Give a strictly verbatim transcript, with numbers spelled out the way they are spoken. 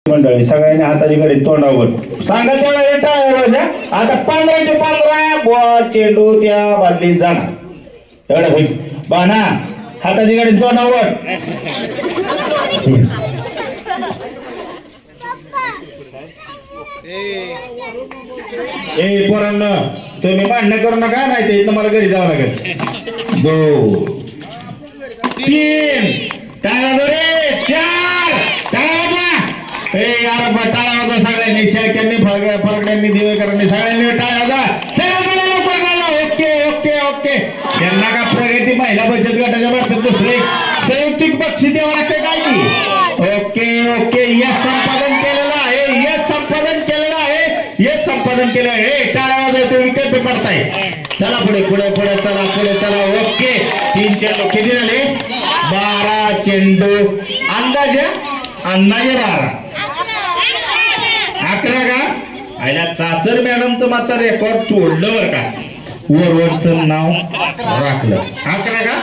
मंडळी सगळ्यांनी हाताची घडी तोंडावर सांगा तेवढा येता आता पंधराचे पंधरा बॉल चेंडू त्या बादलीत जाणार एवढा फिक्स बाना हाताची घडी तोंडावर ए पोरांनो तुम्ही भांडणं करू नका नाही ते इथं मला घरी जावं लागेल दोन तीन टाळा रे चार टाळा ए यार टाळा होता सगळ्यांनी शेळक्यांनी फरकड्यांनी दिवेकरांनी सगळ्यांनी टाळा ओके ओके ओके त्यांना का प्रगती महिला बचत गटाच्या मार्फत दुसरे संयुक्तिक बक्षीस द्यावं लागते काय की ओके ओके यश संपादन केलेलं आहे यश संपादन केलेलं आहे यश संपादन केलं आहे टाळा वाजवायचं विकेट पडताय चला पुढे पुढे पुढे चला पुढे चला ओके तीन चेंडू किती झाले बारा चेंडू अंदाजे अंदाजे बारा अकरा का आयला चाचर मॅडमचं मात्र रेकॉर्ड तोडलं बरं का वरवरचं नाव राखलं अकरा का